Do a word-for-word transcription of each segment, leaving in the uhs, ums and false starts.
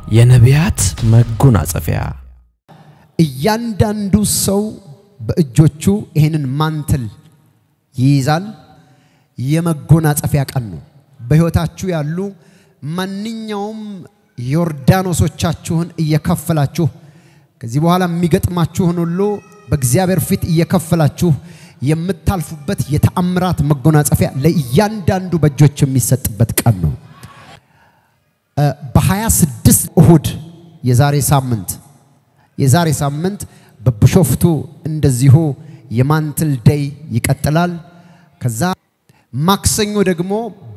የነቢያት መጎናጸፊያ እያንዳንዱ ሰው በእጆቹ ይሄንን ማንትል ይይዛል የመጎናጸፊያ ቀን ነው በህይወታችሁ ያሉ ማንኛውም ዮርዳኖሶቻችሁን እየከፈላችሁ ከዚህ በኋላ የሚገጥማችሁን ሁሉ በእግዚአብሔር ፊት እየከፈላችሁ የምታልፉበት የተአምራት መጎናጸፊያ ለእያንዳንዱ በእጆች የሚሰጥበት ቀን ነው በ26 እሁድ የዛሬ ሳምንት የዛሬ ሳምንት በብሾፍቱ እንደዚሁ የማንትል ዴይ ይቀጥላል ከዛ ማክሰኞ ደግሞ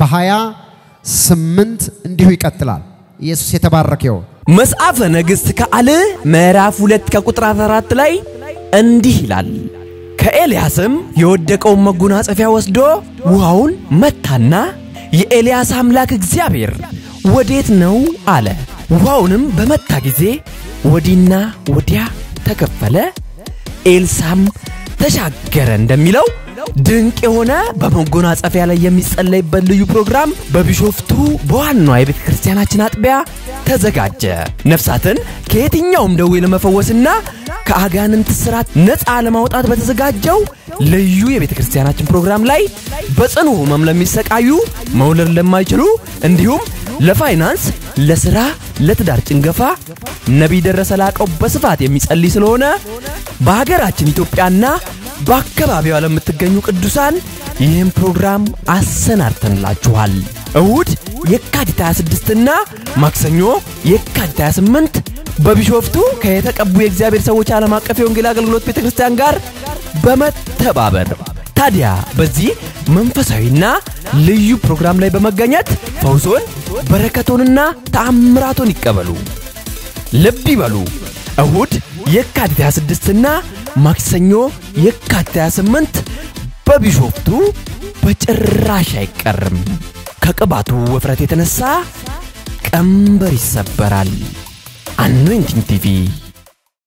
በ28 እንዲሁ ይቀጥላል ኢየሱስ የተባረከው መጽሐፈ ነገሥት ካልዕ ምዕራፍ ሁለት ከቁጥር አራት ላይ እንዲህ ይላል ከኤልያስም የወደቀው መጎናጸፊያ ወስዶ ውሃውን መታና የኤልያስ አምላክ እግዚአብሔር ወዴት ነው አለ ውሃውንም በመታ ጊዜ ወዲና ወዲያ ተከፈለ ኤልሳም ተሻገረ እንደሚለው ድንቅ የሆነ በመጎናጸፊያ ላይ የሚጸለይበት ልዩ ፕሮግራም በቢሾፍቱ በዋናው የቤተ ክርስቲያናችን አጥቢያ ተዘጋጀ ነፍሳትን ከየትኛውም ደዌ ለመፈወስና ከአጋንንት ስራት ነፃ ለማውጣት በተዘጋጀው ልዩ የቤተ ክርስቲያናችን ፕሮግራም ላይ በጽኑ ህመም ለሚሰቃዩ መውለድ ለማይችሉ እንዲሁም ለፋይናንስ ለስራ ለትዳር ጭንገፋ ነብይ ደረሰ ላቀው በስፋት የሚጸልይ ስለሆነ በሀገራችን ኢትዮጵያና በአካባቢው ለምትገኙ ቅዱሳን ይህን ፕሮግራም አሰናድተንላችኋል እሁድ የካቲት ሃያ ስድስት እና ማክሰኞ የካቲት ሃያ ስምንት በቢሾፍቱ ከየተቀቡ የእግዚአብሔር ሰዎች ዓለም አቀፍ የወንጌል አገልግሎት ቤተክርስቲያን ጋር በመተባበር ታዲያ በዚህ መንፈሳዊና ልዩ ፕሮግራም ላይ በመገኘት ፈውሶን በረከቶንና ተአምራቶን ይቀበሉ ልብ ይበሉ እሁድ የካቲት ሃያ ስድስት እና ማክሰኞ የካቲት ሃያ ስምንት በቢሾፍቱ በጭራሽ አይቀርም ከቅባቱ ወፍረት የተነሳ ቀንበር ይሰበራል አኖይንቲንግ ቲቪ